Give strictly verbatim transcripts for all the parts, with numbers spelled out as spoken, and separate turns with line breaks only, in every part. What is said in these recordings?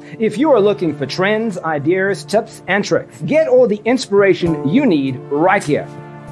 If you are looking for trends, ideas, tips, and tricks, get all the inspiration you need right here.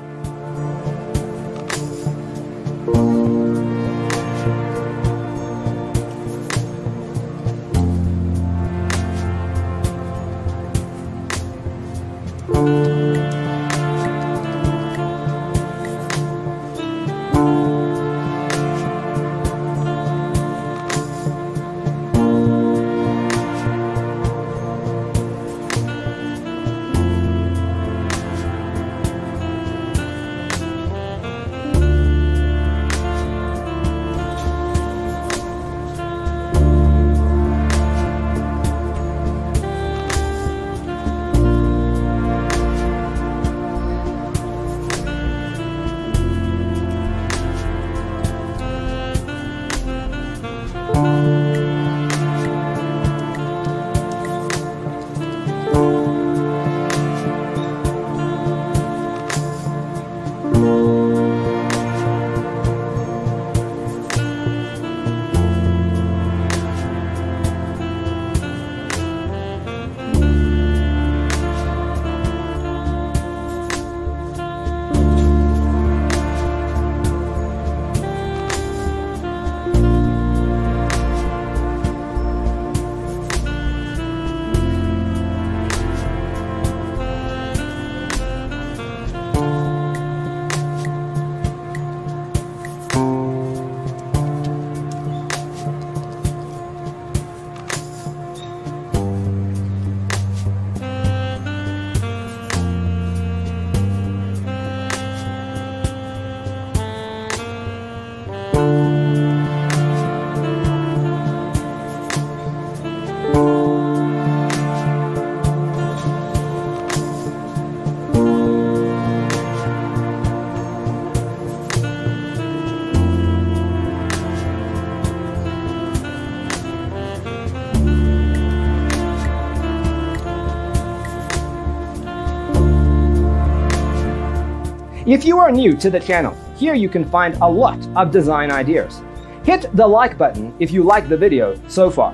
If you are new to the channel, here you can find a lot of design ideas. Hit the like button if you like the video so far.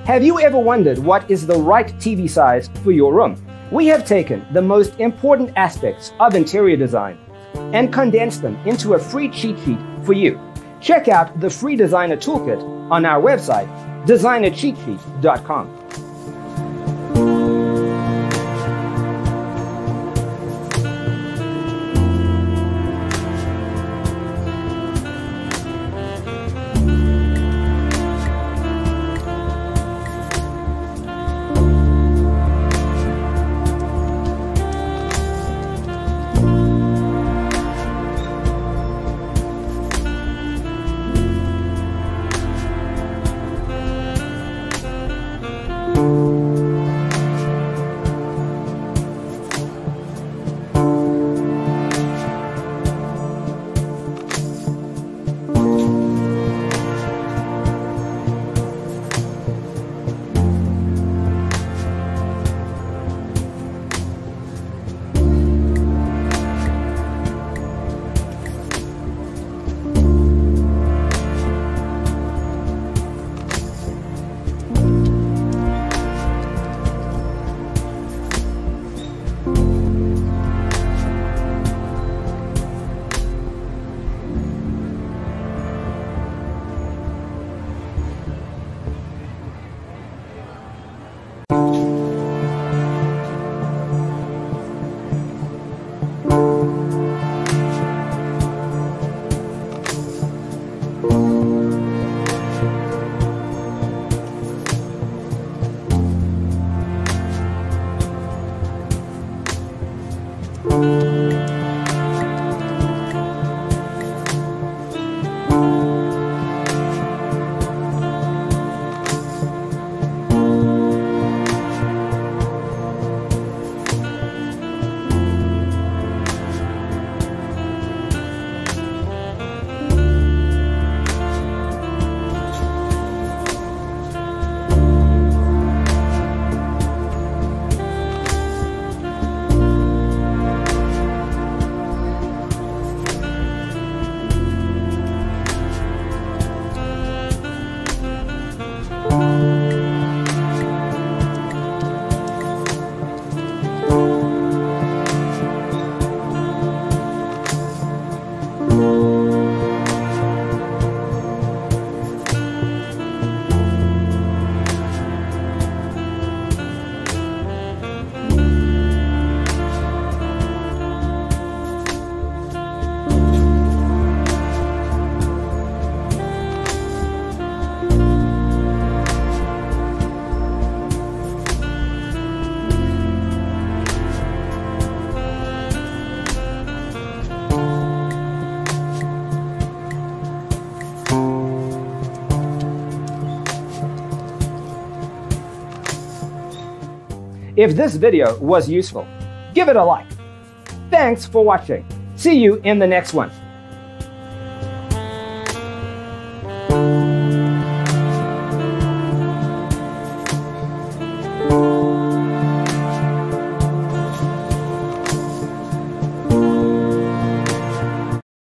Have you ever wondered what is the right T V size for your room? We have taken the most important aspects of interior design and condensed them into a free cheat sheet for you. Check out the free designer toolkit on our website, designer cheat sheet dot com. If this video was useful, give it a like. Thanks for watching. See you in the next one.